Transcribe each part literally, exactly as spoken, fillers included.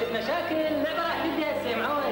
مشاكل اللعبه راح تبدي هسه يا معود.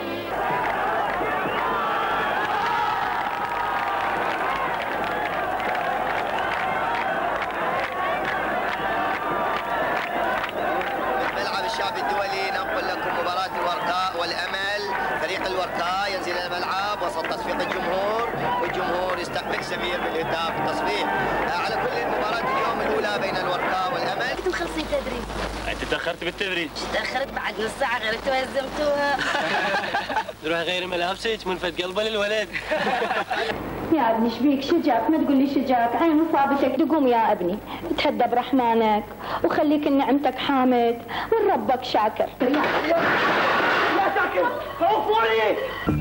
ملعب الشعب الدولي ننقل لكم مباراة الورقاء والأمل. فريق الورقاء ينزل الملعب وسط تصفيق الجمهور، والجمهور يستقبل سمير بالهتاف التصفيق. على كل المباراة اليوم الأولى بين الورقاء والأمل. انتم مخلصين تدريب؟ انت تاخرت بالتدريب. تاخرت بعد نص ساعة غير انتوا هزمتوها. روح غير ملابسك منفد قلبه للولد. يا ابني شبيك شجاك؟ ما تقول لي شجاك، عين مصابتك تقوم يا ابني، تهدى برحمانك وخليك نعمتك حامد وربك شاكر. لا شاكر خوفوني.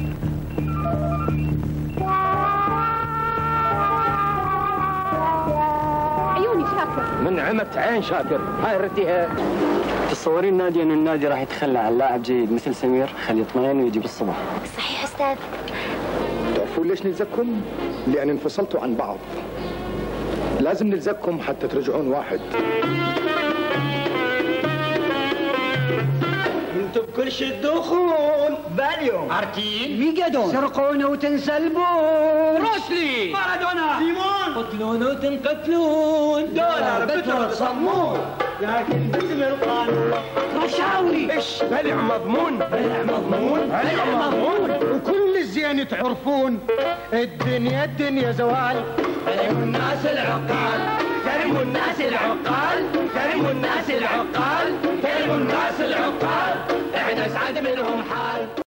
عيوني شاكر. من عمت عين شاكر، هاي رديها. تتصورين نادي ان النادي راح يتخلى عن لاعب جيد مثل سمير؟ خلي يطمئن ويجي بالصبح. صحيح استاذ. تعرفون ليش نلزمكم؟ لأن انفصلتوا عن بعض. لازم نلزمكم حتى ترجعون واحد. انتوا بكل شي تدوخون. باليوم عارفين ميجادون سرقون وتنسلبون. روسلي مارادونا سيمون قتلون وتنقتلون. دولار بترول صمون لكن باسم القانون. رشاوي ايش بلع مضمون. بلع مضمون بلع مضمون. وكل الزين تعرفون الدنيا الدنيا زوال. كرموا الناس العقال. كرموا الناس العقال. كرموا الناس العقال. كرموا الناس العقال. احنا اسعد منهم حال.